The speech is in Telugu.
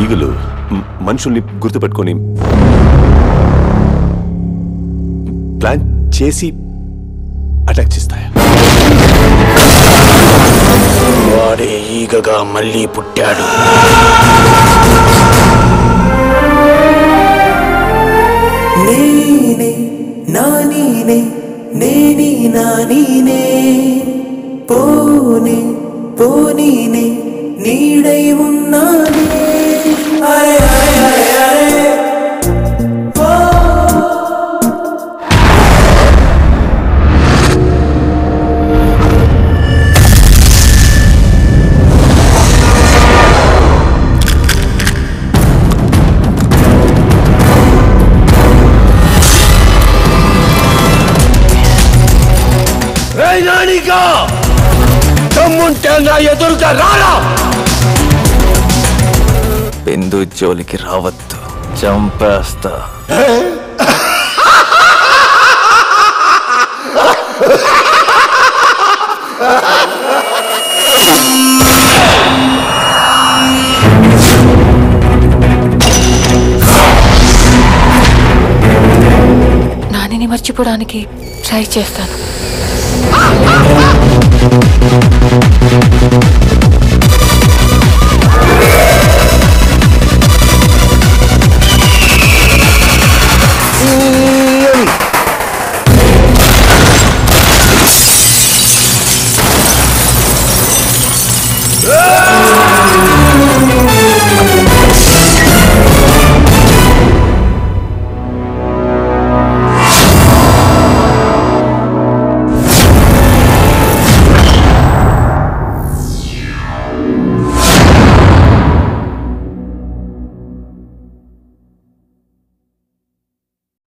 ఈగలు మనుషుల్ని గుర్తుపెట్టుకొని ప్లాన్ చేసి అటాక్ చేస్తాయా? వాడే ఈగగా మళ్ళీ పుట్టాడు. నేనే నానీనే నేనీ నానీనే పోనే పోనీనే నీడై ఉన్నానే. అరే అరే అరే అరే దమ్ముంటే నా ఎదురుగా రారా. బిందు జోలికి రావద్దు, చంపేస్తా. నానిని మర్చిపోవడానికి ట్రై చేస్తాను.